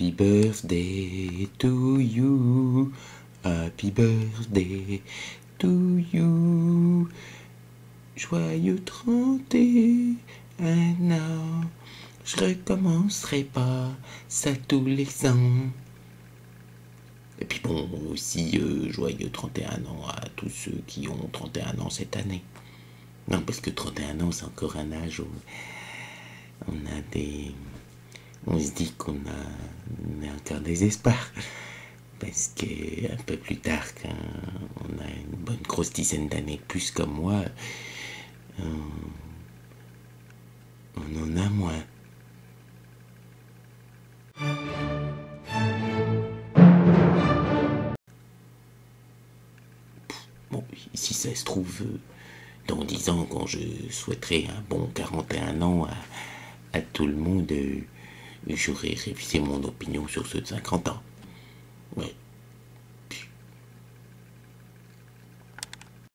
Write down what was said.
Happy birthday to you. Happy birthday to you. Joyeux 31 ans. Je recommencerai pas ça tous les ans. Et puis bon, aussi joyeux 31 ans à tous ceux qui ont 31 ans cette année. Non, parce que 31 ans, c'est encore un âge où on se dit qu'on a encore des espoirs. Parce que un peu plus tard, quand on a une bonne grosse dizaine d'années de plus comme moi, on en a moins. Bon, si ça se trouve, dans 10 ans, quand je souhaiterai un bon 41 ans à tout le monde, j'aurai révisé mon opinion sur ceux de 50 ans. Ouais.